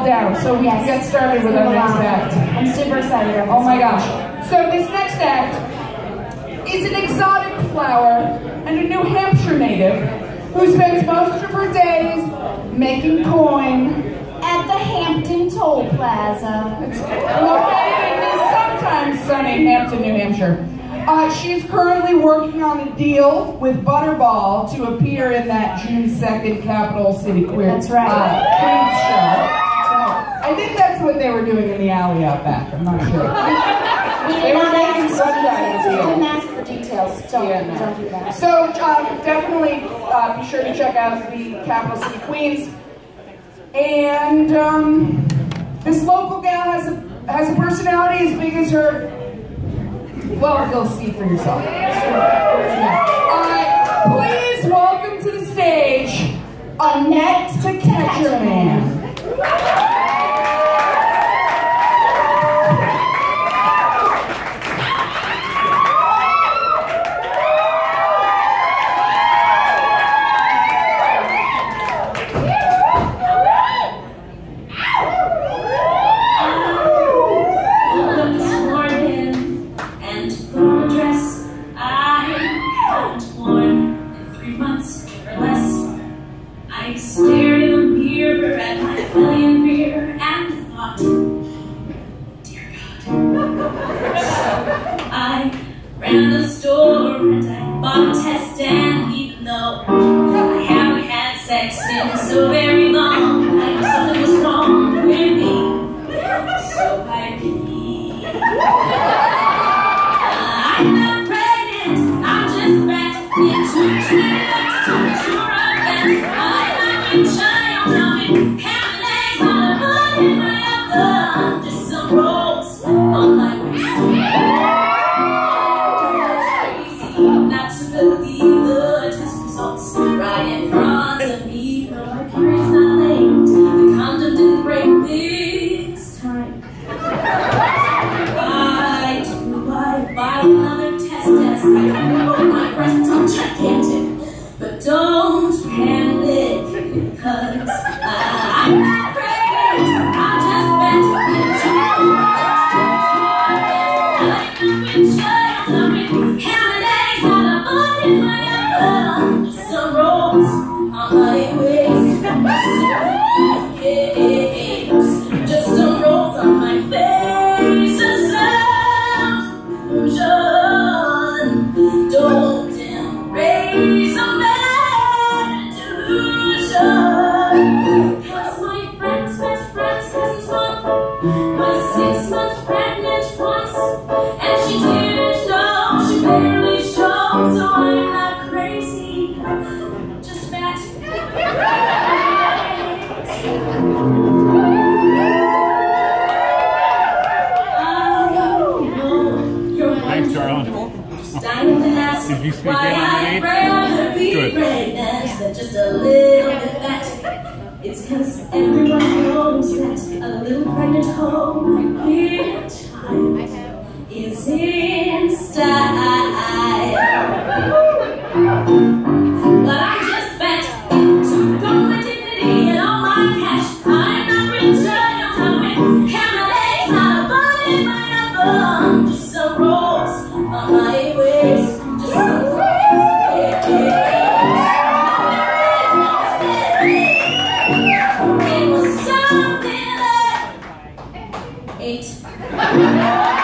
settle down so we can get started with our next act. I'm super excited about this. Oh my gosh. So this next act is an exotic flower and a New Hampshire native who spends most of her days making coin At the Hampton Toll Plaza. It's located in the sometimes sunny Hampton, New Hampshire. She's currently working on a deal with Butterball to appear in that June 2nd Capital City Queer That's right. Queens show. So, I think that's what they were doing in the alley out back. I'm not sure. They were making sundials here. Don't ask for details. Don't do that. So definitely be sure to check out the Capital City Queens. And this local gal has a personality as big as her. Well, you'll see for yourself. Please welcome to the stage, Annette to Catcherman. I stared in the mirror at my belly and beer and thought, dear God. So I ran to the store and I bought a test, and even though I haven't had sex in so very long, I knew something was wrong with me. So I peed. I'm not pregnant, I'm just wrapped into just some rolls on my waist. Crazy not to believe the test results right in front of me. But my period's not late, the condom didn't break this time. Why do I buy another test? I know my breasts are gigantic, but don't handle it, because I'm not pregnant, I'm just meant to be a child. How many days out of money in my oven? Just some rolls on my waist. Just some rolls on my face. A sound illusion. Don't embrace a bad delusion. Cause my friend's best friend's cousin's mom was 6 months pregnant once, and she didn't know, she barely showed. So I'm not crazy, just fat. Thanks, Charlotte. Dying to ask Did you speak why in I'd rather be pregnant than just a little bit fat. It's cause everyone knows that a little pregnant home with a child is in style. But I just spent took all my dignity and all my cash. I'm not rich, I don't have Cabernet, not a bun in my oven. Just some rolls on my waist. Just some It was something like 8.